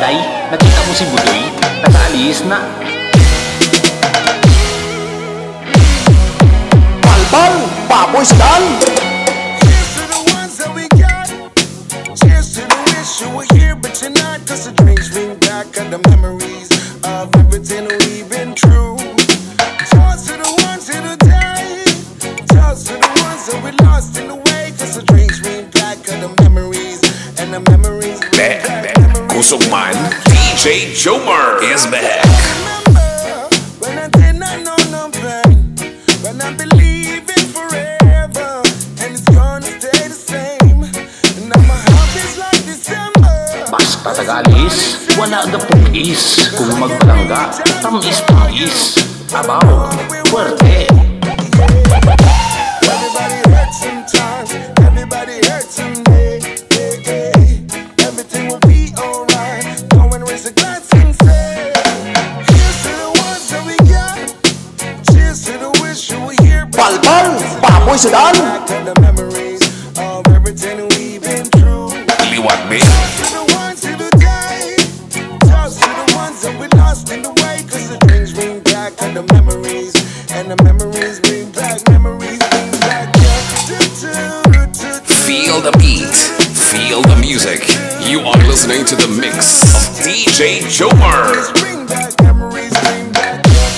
Inday, nakita mo si Budoy? Nag-aalis na. Balbal, baboy sedan. Here's to the ones that we got. Cheers to the wish you were here but you're not. Cause the drinks bring back all the memories of everything we've been through. Toast to the ones that'll die. Toast to the ones that we lost in the way. Cause the drinks bring back all the memories. And the memories bring back memories. Kusog man, DJ Jomar is back. Remember when I did not know no pain, when I believe in forever, and it's gonna stay the same. And now my heart is like December. Basta taga-alis, wala na pugis. Kung magpalangga, tamis-tamis. Abaw, puwerte. Everybody hurts sometimes, everybody hurts someday. Everything will be alright. Go and raise a glass and say, here's to the ones that we got. Cheers to the wish you were here. Balbal, baboy sedan. Back to the memories of everything we've been through. Liwat me. To the ones who die. Toast to the ones that we lost in the way. Cause the drinks bring back all the memories. And the memories bring back memories. Bring back Feel the beat, feel the music. You are listening to the mix of DJ Jomar. bring back memories. Bring back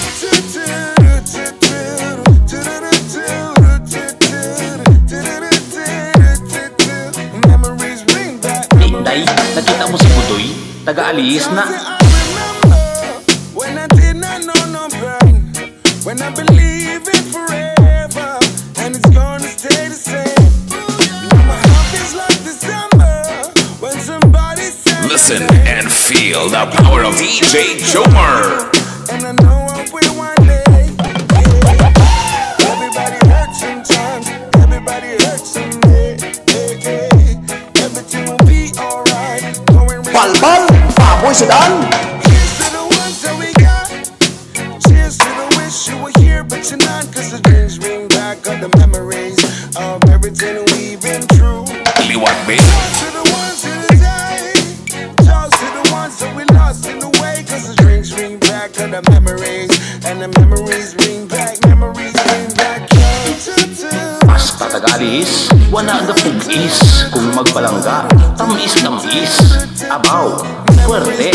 memories. Bring back Inday, nakita mo si Budoy? Taga-alis na. I remember when I did not know no pain, when I believe it forever, and it's gonna stay the same. Now my heart is like December when somebody says, Listen and feel the power of DJ Jomar. and I know I will one day. Everybody hurts sometimes, everybody hurts someday. Everything will be alright. Balbal, baboy sedan. Here's to the ones that we got. Cheers to the wish you were here but you're not. Cause the drinks bring back all the memories of everything we've been through. Liwat me. Toast to the ones who died. Toast to the ones that we lost in the way. Cause the drinks bring back all the memories. And the memories bring back memories. Bring back Basta taga-alis, wala na pugis. Kung magpalangga, tamis-tamis. Abaw, puwerte.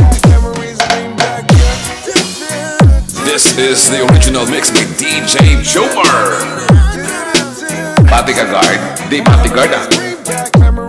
This is the original mix by DJ Jomar. Bodyguard, di bodyguard. Bring back memories.